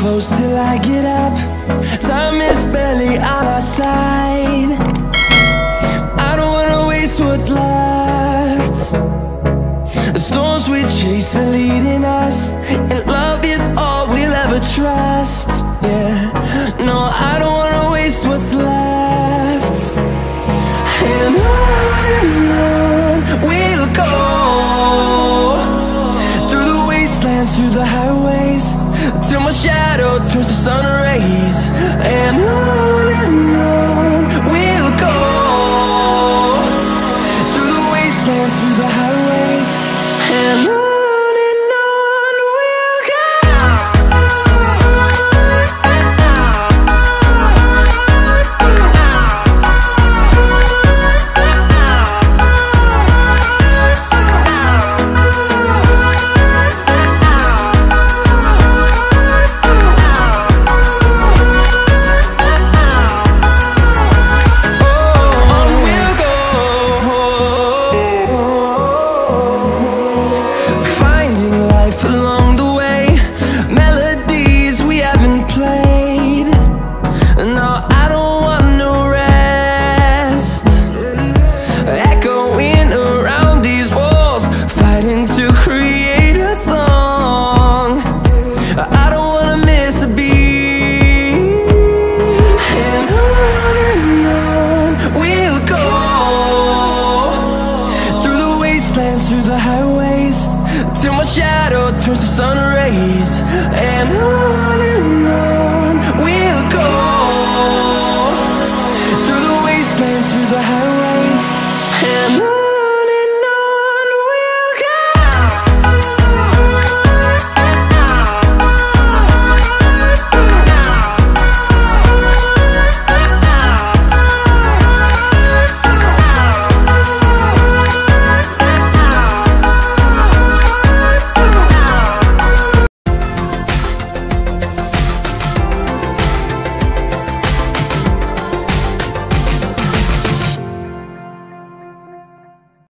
close till I get up. Time is barely on our side. I don't wanna waste what's left. The storms we chase are leading us, and love is all we'll ever trust. Yeah, no, I don't wanna waste what's left. And on we'll go, through the wastelands, through the highways, till my shadow turns to sun rays. And on we'll go, through the wastelands, through the highways, and on we'll go. Through the highways, till my shadow turns to sun rays. And on